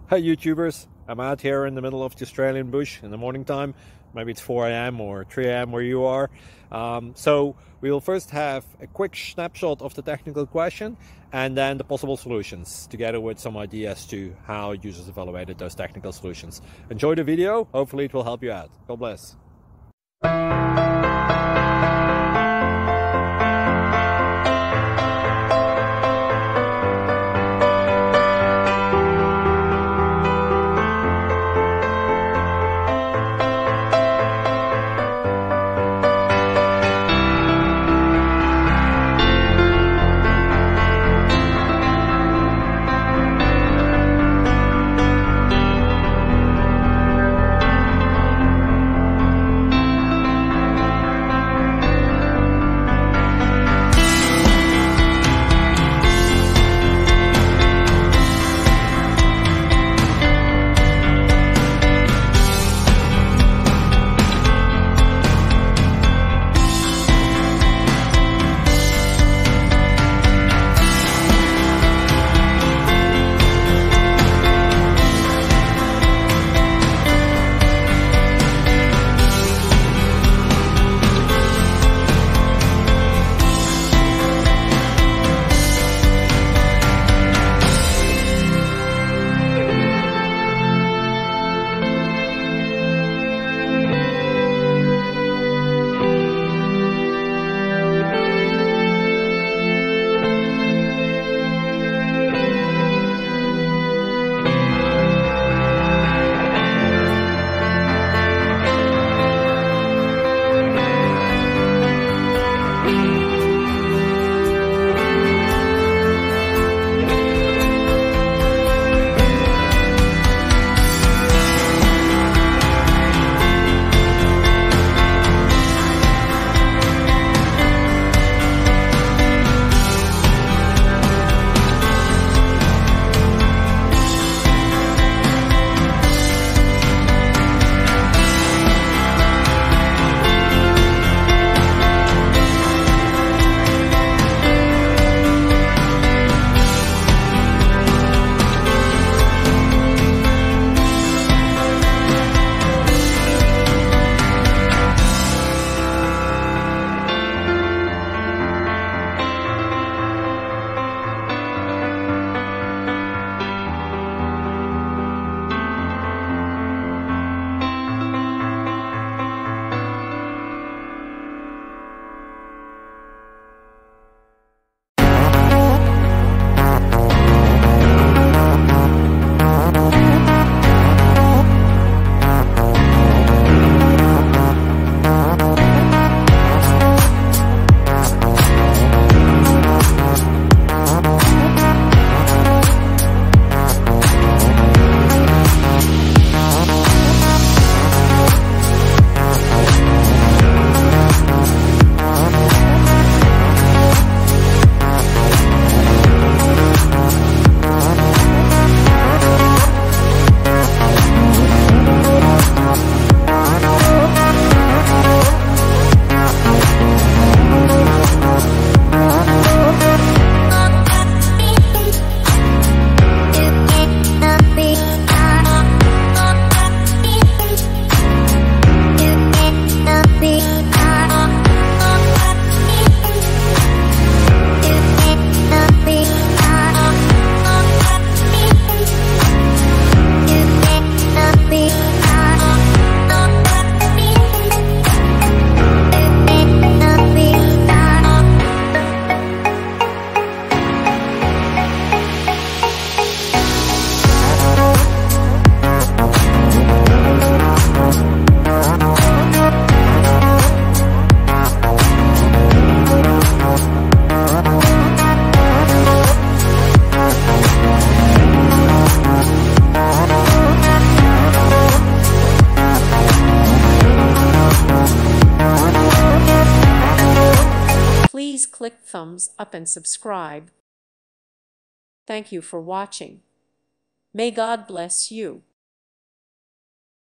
Hi YouTubers, I'm out here in the middle of the Australian bush in the morning time. Maybe it's 4 a.m. or 3 a.m. where you are. So we'll first have a quick snapshot of the technical question and then the possible solutions, together with some ideas to how users evaluated those technical solutions. Enjoy the video, hopefully it will help you out. God bless. Please click thumbs up and subscribe. Thank you for watching. May God bless you.